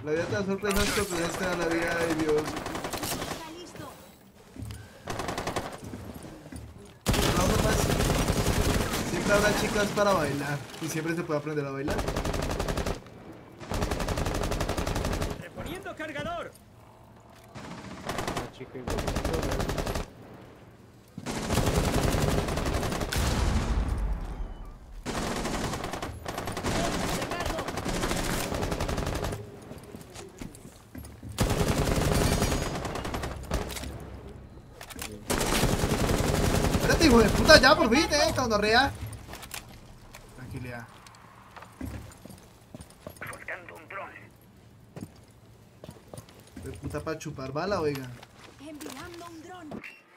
La vida te da sorpresas, sorpresas te da la vida de Dios. Está listo. Vamos más. Siempre habrá chicas para bailar. Y siempre se puede aprender a bailar. ¡Reponiendo cargador! Una chica igual. Espérate, hijo de puta, ya por fin, cabrón. Tranquilidad. Soltando un dron. De puta para chupar bala, oiga. Enviando un dron.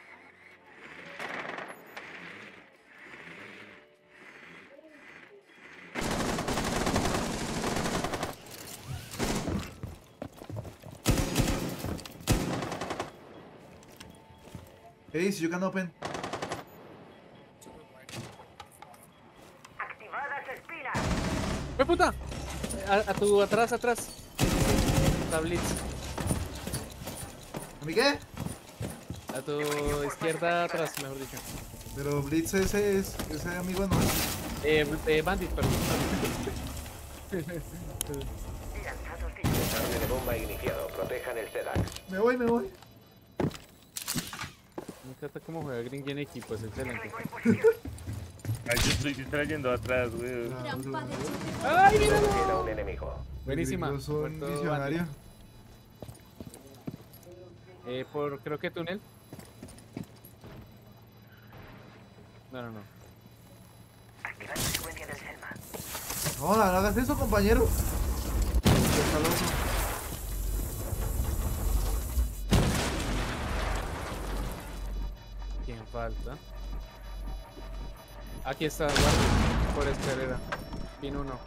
¿Qué dice? You can open. Activadas espinas. ¡Qué puta! A tu atrás. Está Blitz. ¿A mí qué? A tu izquierda atrás, mejor dicho. Pero Blitz ese amigo no. Bandit, perdón. Lanzados Desarme de bomba iniciado. Protejan el SEDAX. Me voy. Me encanta cómo juega Gringy en equipo, es excelente. Ay, yo estoy distrayendo atrás, güey. Trampa de choque. ¡Ay, Solo míralo! queda un enemigo. Buenísima. Los son Muerto visionarios. Bandit. Por, creo que túnel. No. activando secuencia del Selma. No, no hagas eso, compañero. Está loco. ¿Quién falta? Aquí está, guardia. Por escalera. Vino uno.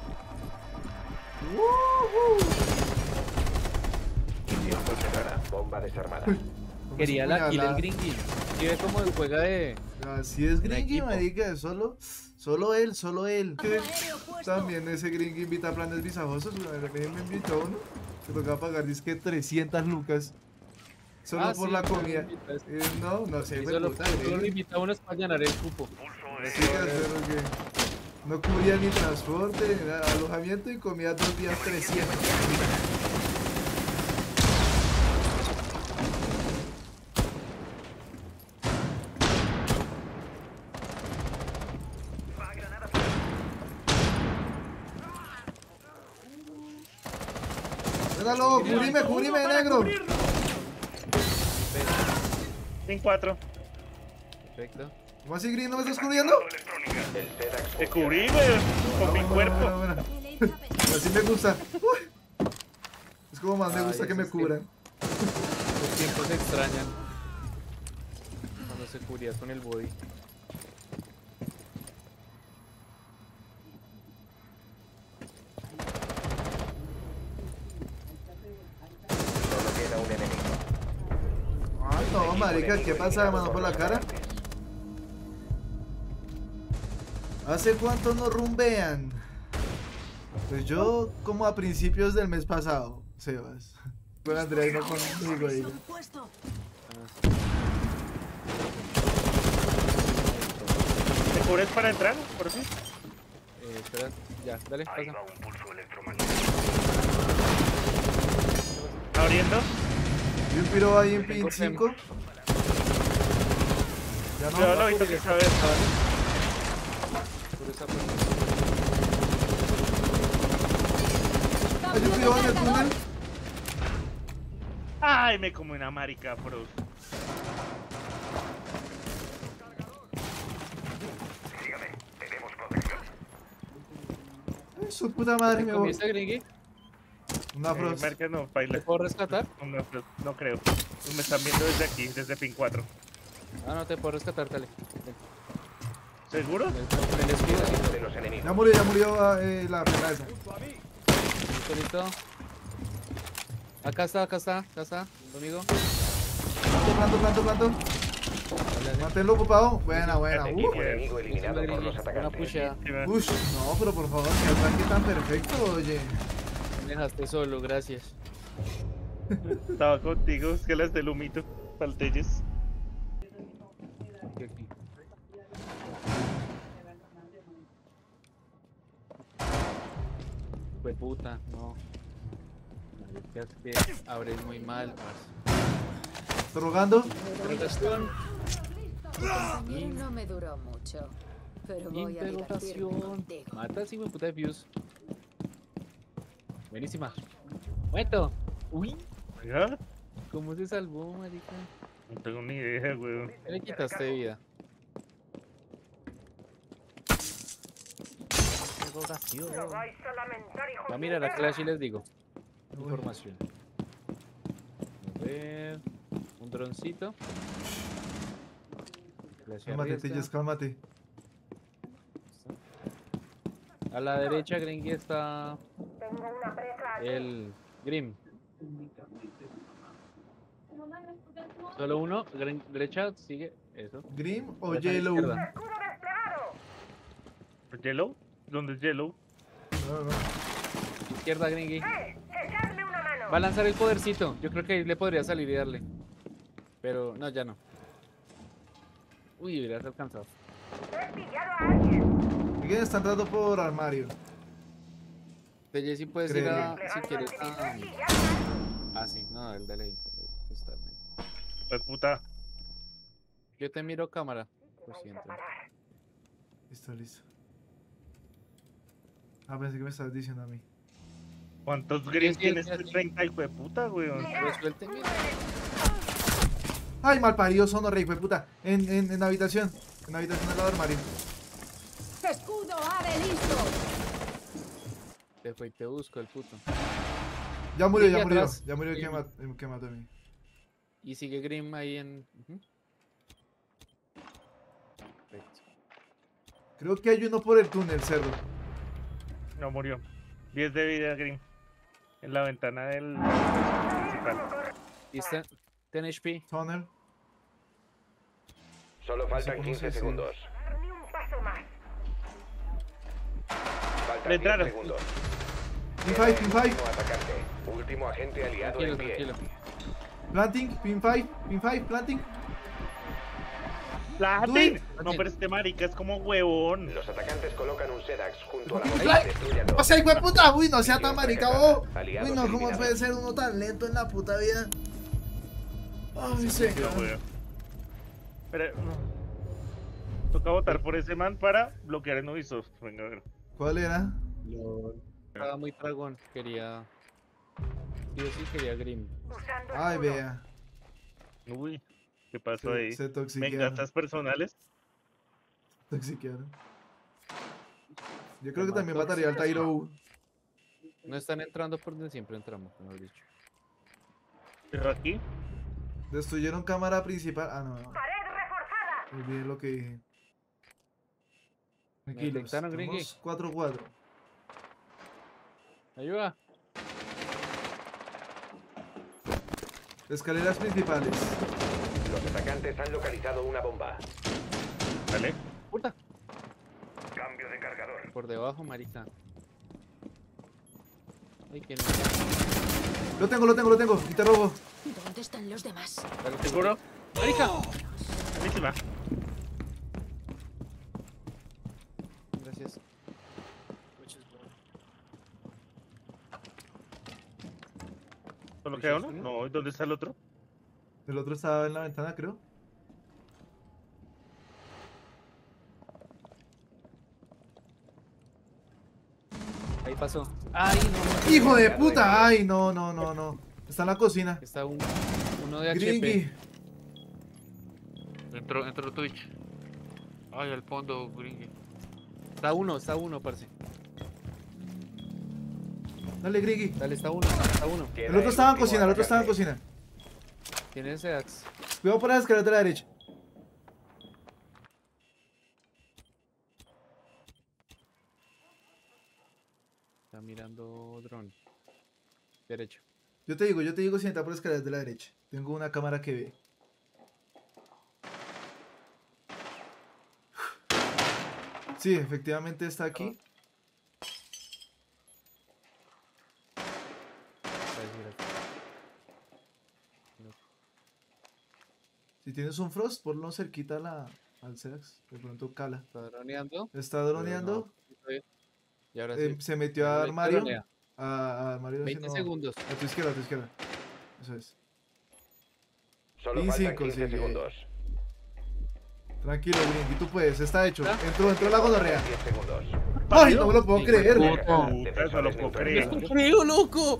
Tiempo cerrada. Bomba desarmada. Quería la kill el puñalada. Gringy. Y ve cómo juega de... Así es Gringy, equipo. marica, solo él. Que Aéreo puesto. también ese Gringy invita a planes visajosos, me invitó uno, que tocaba pagar disque 300 lucas. Solo por sí, la solo comida. invitas. No sé, Y fue solo, puta, solo Gringy. invita a unos para llenar el cupo. Sí, pero que no cubría ni transporte, ni nada, alojamiento y comida 2 días 300. Míralo, cubrime, negro. En 4. Perfecto. ¿Cómo así, Green? ¿No me estás cubriendo? El SEDAX Te cubrí, güey, con mi cuerpo. Bueno. Elizabeth. Así me gusta. Uy. Es como más me Ay, gusta que me esos cubran. Los tiempos se extrañan. Cuando se cubría con el body. Solo queda un enemigo. Ay, no, marica, ¿qué pasa, mano, por la cara? ¿Hace cuánto nos rumbean? Pues yo, como a principios del mes pasado, Sebas. Con Andrea y no conmigo ahí. Son puesto. ¿Te cubres para entrar? ¿Por fin? Espera, ya, dale, pasa. un pulso electromagnético. Abriendo. Y un piro ahí en Tengo pin 5. Ya Yo no. lo he visto que saber. Por esa parte. Hay un piro en el túnel. Ay, me como una marica, bro. Sígame, tenemos protección. Ay, su puta madre, me voy. ¿Comiste, Gringy? Una frost. Marca no, ¿Te baila. puedo rescatar? No creo. Me están viendo desde aquí, desde pin 4. Ah, no, te puedo rescatar, dale. ¿Seguro? El escudo, sí. De los enemigos. Ya murió la pelada esa. Listo. Acá está, conmigo. Planto. Manténlo ocupado. Buena. Equipo enemigo eliminado por los Una atacantes. pushea. Ush, no, pero por favor, qué ataque tan perfecto, oye. Me dejaste solo, gracias. Estaba contigo, es que las del humito, paltelles. Aquí, aquí. Fue puta, no. Es que abres muy mal, parce. ¿Estás rogando? Interrogación. Compañero no me duró mucho, pero voy a divertirme Interrogación. contigo. Mata así, hijo de puta de views. Buenísima. Muerto. Uy, ¿Ya? ¿cómo se salvó, marica? No tengo ni idea, weón. ¿Qué le quitaste de vida? Interrogación. Va a mirar a Clash y les digo. Información. A ver. Un droncito. Clash Cálmate, arriesga. Tilles, cálmate. A la derecha, Gringy, está el Grim. Solo uno, derecha, sigue, eso. ¿Grim o Derecha a la Yellow? izquierda. ¿Yellow? ¿Dónde es Yellow? No, no. Izquierda, Gringy. Va a lanzar el podercito. Yo creo que ahí le podría salir y darle. Pero no, ya no. Uy, hubieras alcanzado. ¿Quién está entrando por armario? De Jessy puedes ir a, si quieres, a... Ah, sí, no, el de ley. Está bien. Pues puta. Yo te miro cámara. Lo siento. Listo, listo. Ah, pensé que me estabas diciendo a mí. ¿Cuántos greens Sí, tienes? sí, sí. 30, hijo de puta, weón. Resuélteme. Ay, mal parido, sono rey, fue puta. En la habitación. En la habitación del lado del armario. ¡Escudo ave listo! Te fue y te busco el puto. Ya murió, Sigue ya murió. atrás. Ya murió el Sí. que mató a mí. Y sigue Grim ahí en... Ujú. Perfecto. Creo que hay uno por el túnel, cerdo. No murió. 10 de vida, Green. En la ventana del principal. ¿Listo? 10 HP. Tunnel. Solo faltan cómo 15 se dice. segundos. Faltan Le 10 entraron. segundos. Pin Queda 5, el pin 5. último atacante. Último agente aliado Tranquilo, en pie. tranquilo. Planting, pin 5, pin 5, planting. ¡Platin! No, Platin. pero este marica es como huevón. Los atacantes colocan un Sedax junto a la ¡Ay! bomba. Destrúyanlo. O sea, hijo de puta, uy, no sea tan Misión marica, fracasada. oh. Aliados Uy, no, ¿cómo eliminados. puede ser uno tan lento en la puta vida? Ay, No, señor. weón. Pero, no. Toca votar por ese man para bloquear el Ubisoft. Venga, a ver. ¿Cuál era? Estaba muy dragón. Quería... Sí o sí quería Grim. Ay, vea. Uy, ¿qué pasó ahí? Se ¿Me toxiquearon. gastas personales? Toxiquearon. Yo creo que también mataría al Tyro. No están entrando por donde siempre entramos, mejor dicho. Pero aquí, Destruyeron cámara principal. Ah, no. Olvidé lo que dije. Tranquilos. detectaron, Gringy. Somos 4-4. Ayuda. Escaleras principales. Los atacantes han localizado una bomba. ¿vale? Puta. Cambio de cargador. Por debajo, marica. Ay, que no. Lo tengo. Y te robo. ¿Dónde están los demás? Dale, ¿Seguro? ¡Marica! Buenísima. Gracias. ¿Solo queda uno? No, ¿dónde está el otro? El otro estaba en la ventana, creo. Ahí pasó. ¡Ay, no! ¡Hijo de puta! ¡Ay, no! Está en la cocina. Está uno de HP. Gringy. Entró Twitch. Ay, al fondo, Gringy. Está uno, parce. Dale, Gringy. Dale, está uno. Queda El otro estaba en último cocina, el otro estaba en atacante. cocina. Tiene ese axe. Cuidado por las escaleras de la derecha. Está mirando dron. Derecho. Yo te digo si entra por las escaleras de la derecha. Tengo una cámara que ve. Sí, efectivamente está aquí. Si tienes un Frost, ponlo cerquita al Sedax. De pronto cala. Está droneando. Está droneando. No, y ahora sí. Se metió a Ahora armario. dronea. A armario. 20 segundos. A tu izquierda, a tu izquierda. Eso es. Solo Y faltan 5, 15 sí, segundos. Tranquilo, Gringy, tú puedes, está hecho. ¿Ya? Entró la gonorrea. 10 segundos. ¡Ay, no me lo puedo Sí, creer! puto. Puta, no lo puedo creer. ¡Creo, loco!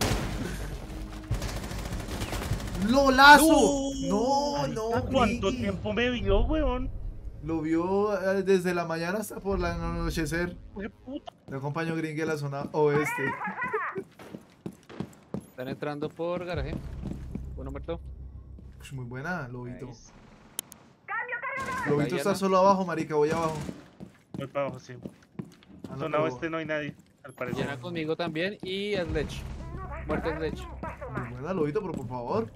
¡Lolazo! No, no, ¿Cuánto Gringy. tiempo me vio, weón? Lo vio desde la mañana hasta por el anochecer. Qué puta. Te acompaño, Gringy, a la zona oeste. Están entrando por garaje. Uno muerto. Ush, muy buena, Lobito. Nice. Lobito está Diana. solo abajo, marica, voy abajo. Voy para abajo, sí. Ah, no, Zona pero- oeste no hay nadie, al parecer. Llena conmigo también y Sledge. Muerto Sledge. Muy buena, Lobito, pero por favor.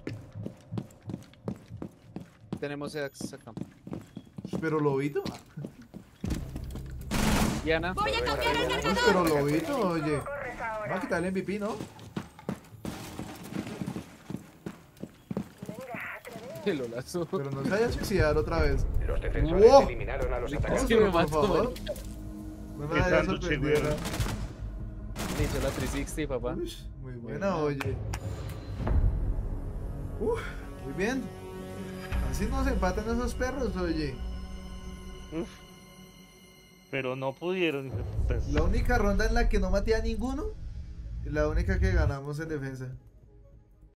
Tenemos Sedax acá. Pero Lobito. Diana. Voy a cambiar el Uy, cargador. pero Lobito, oye. Va a quitar el MVP, ¿no? Que lo lazo. Pero no se vaya a suicidar otra vez. Los defensores ¡Wow! eliminaron a los Es atacantes. que me Pero, por mató, favor. marica. No me Qué vaya a sándwich, sorprender. güey. Le hizo la 360, papá. Uy, muy buena, oye. Muy bien. Así nos empatan esos perros, oye. Uf. Pero no pudieron, hijo de putas. La única ronda en la que no maté a ninguno y la única que ganamos en defensa.